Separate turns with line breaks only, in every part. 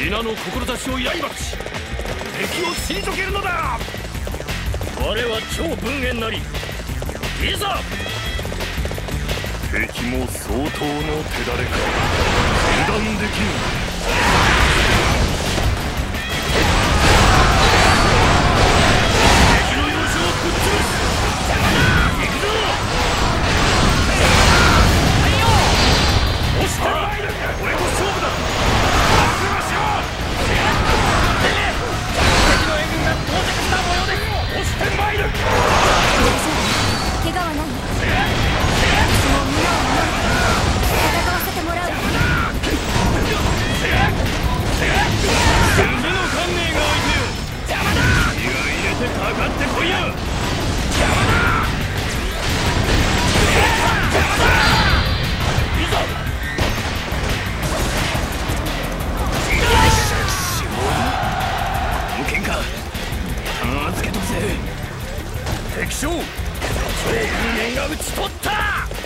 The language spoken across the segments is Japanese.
皆の志を刃打ち敵を退けるのだ。我は超文縁なり、いざ。敵も相当の手だれか。油断できぬ。敵の要所をぶっ潰す。行くぞ。押してまいる。俺と勝負だ。覚悟しろ。敵の援軍が到着した模様です。押してまいる。
怪我はない。私も皆を守る。戦わせてもらう。
次の観念が相手よ。邪魔だ。気合い入れてかかってこいや。邪魔だ。邪魔だ。いざ。無剣か。預けとくぜ。敵将、超人間が討ち取った。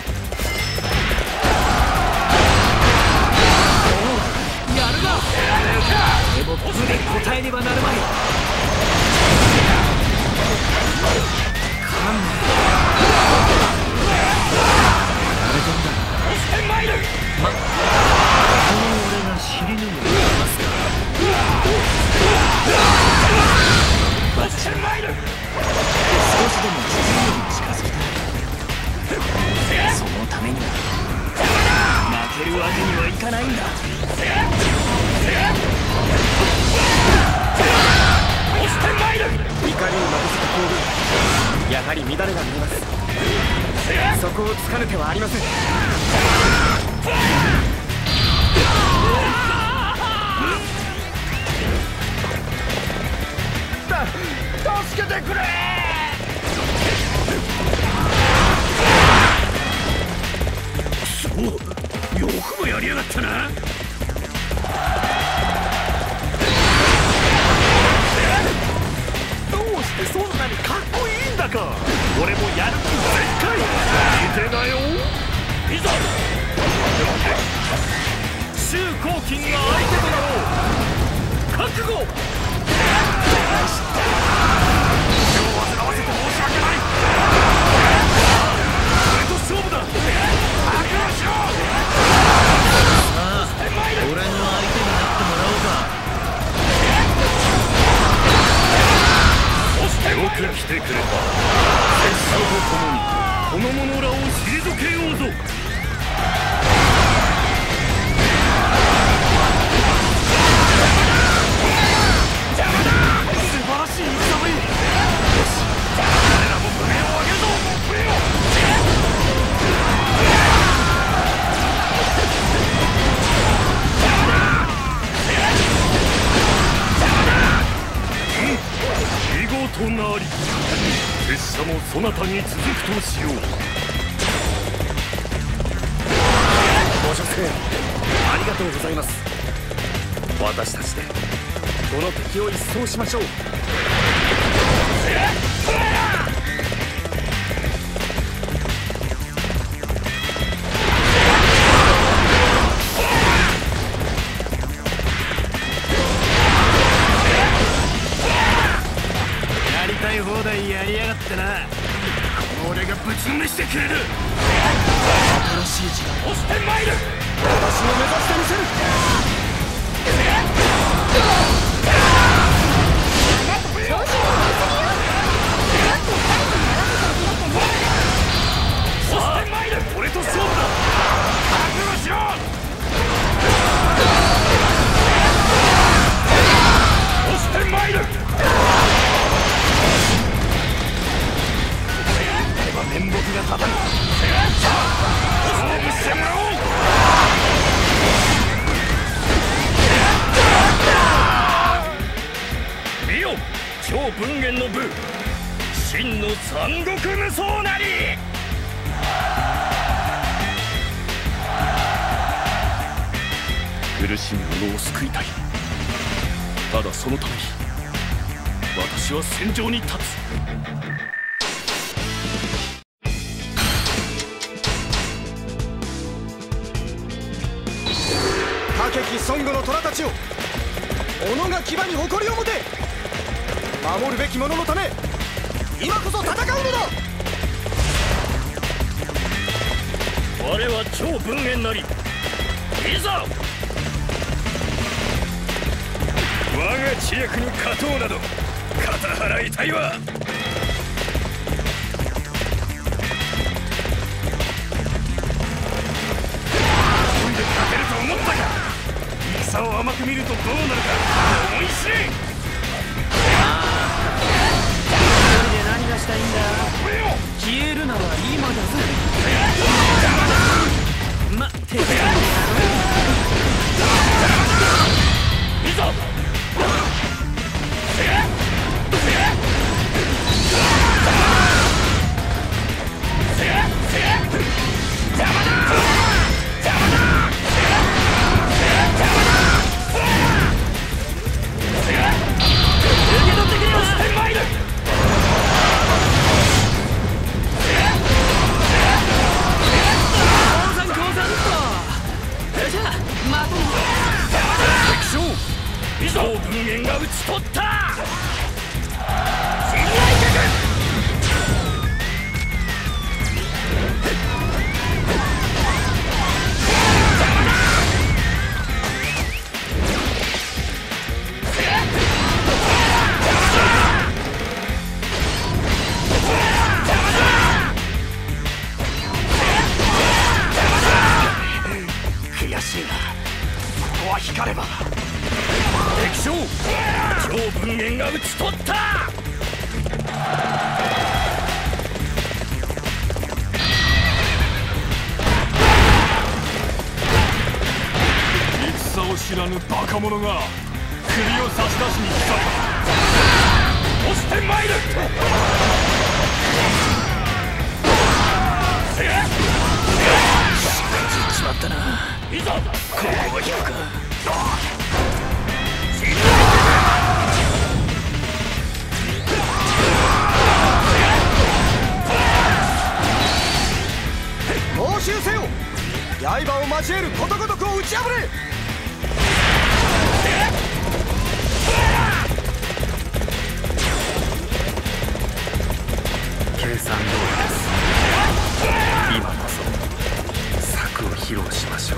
やるな。でも武で答えねばなるまい。観念。あれでんだ。押してまいる。この俺が尻拭いをしますか。押してまいる。少しでも自分より近づきたい。そのためには負けるわけにはいかないんだ。押してまいる。怒りをまぶせた攻撃、やはり乱れが見えます。そこをつかぬ手はありません。助けてくれ。そう、よくもやりやがったな。どうしてそんなにかっこいいんだか。俺もやる気全開。見てなよ。いざ。周公金が相手となろう。覚悟。手を煩わせて申し訳ない。俺と勝負だ。覚悟しろ。さあ、俺の相手になってもらおうか。よく来てくれた。拙者と共にこの者らを退けようぞ。素晴らしい戦ぶり。よし、彼らも胸を上げるぞ。見事なり。拙者もそなたに続くとしよう。ご助勢ありがとうございます。私たちでこの敵を一掃しましょう。やりたい放題やりやがってな。この俺がぶちのめしてくれる。新しい時代押してまいる。私も目指してみせる。俺と勝負だ。覚悟しろ。押してまいる。面目が立たぬ。勝負してもらおう。見よ、超文元の部、真の三国無双なり。苦しむ者を救いたい。ただそのために私は戦場に立つ。
武き孫悟の虎たちよ、 己が牙に誇りを持て。守るべき者のため今こそ戦うのだ。
我は超文元なり、いざ。我が知略に勝とうなど肩払いたいわ。戦を甘く見るとどうなるか思い知れ。
一人で何がしたいんだ。消えるなら今だぜ。待ってくれ。
いざ。超文元が討ち取った。悔しいな。ここは光れば。敵将超文元が討ち取った。戦を知らぬバカ者が首を差し出しに来たか。押してまいる。信じちまったな。いざここは引くか。
猛襲せよ。刃を交えることごとくを打ち破れ。
計算通りです。今こそ策を披露しましょう。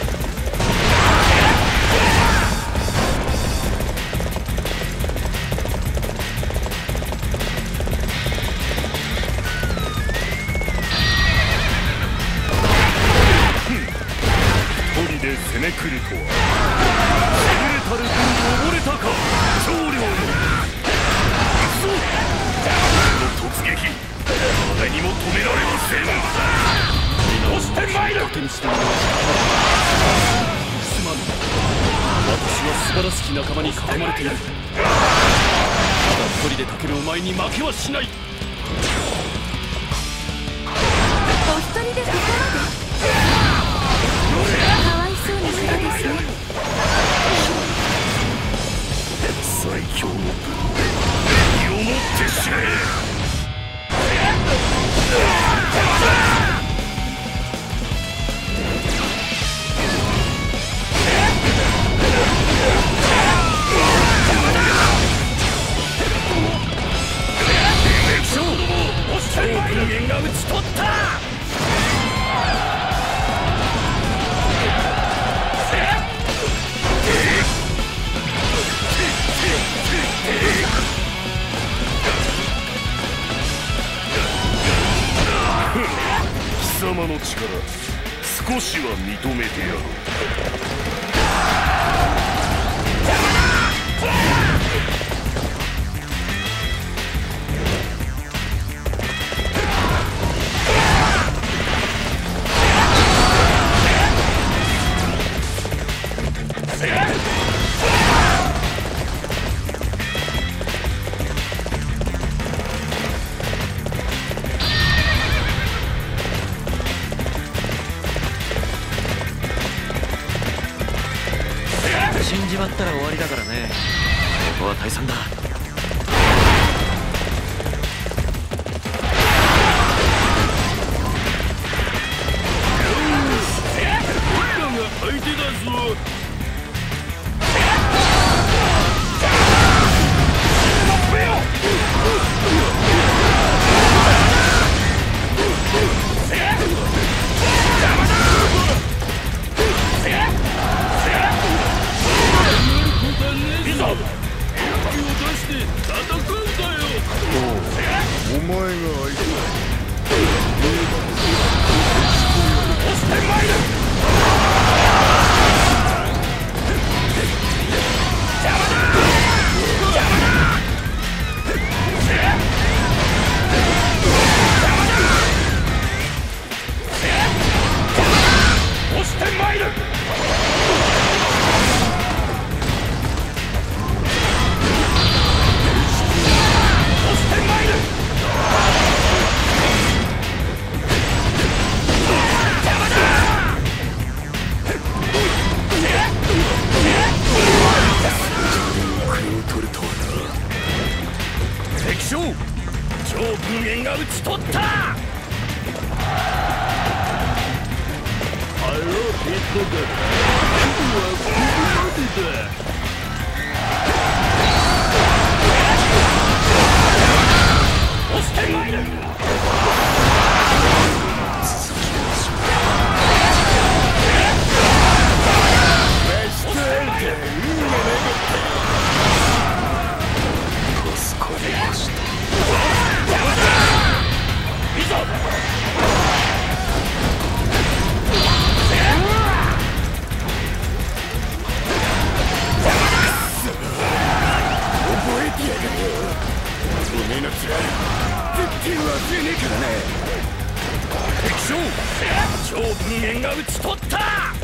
で攻め来るとは優れたる軍を溺れたか。長領の行くぞ。この突撃誰にも止められません。押してまいる。すまぬ。私は素晴らしき仲間に囲まれている。ただ一人でかけるお前に負けはしない。
お一人でここまで。かわいそうにするですね。
最強の分身をもって知れ。超文元が討ち取った。貴様の力少しは認めてやろう。
死んじまったら終わりだからね。ここは退散だ。
俺らが相手だぞ。 将超文元が討ち取った。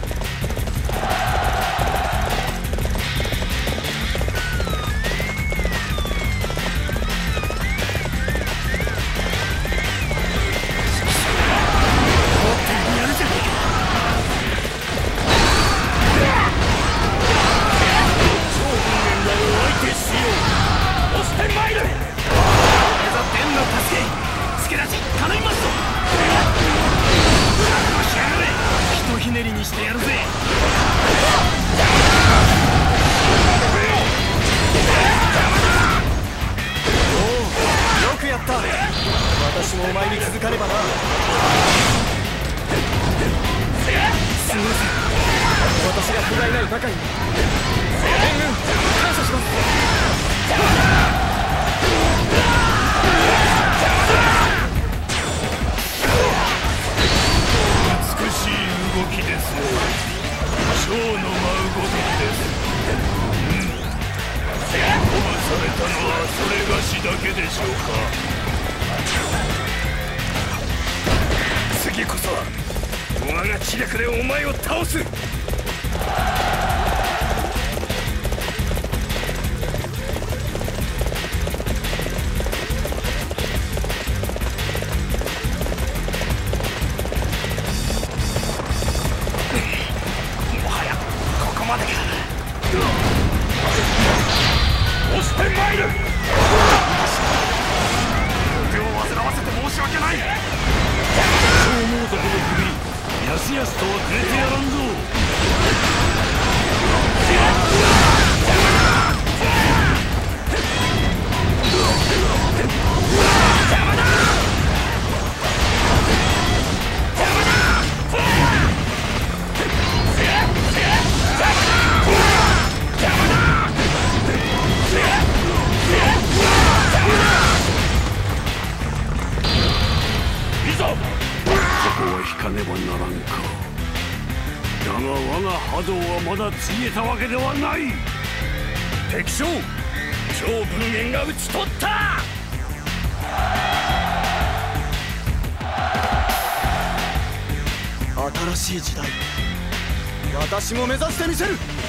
私もお前に続かねばな。すみません、私が不甲斐ないばかりに。援軍感謝します。
美しい動きですね。蝶の舞うごときです。鼓舞されたのはそれがしだけでしょうか。次こそは我が知略でお前を倒す。もはやここまでか。押してまいる。手を煩わせて申し訳ない。消耗族の首やすやすとはくれてやらんぞ。いざここは引かねばならんか。だが我が波動はまだついえたわけではない。敵将超文元が討ち取った。
新しい時代、私も目指してみせる。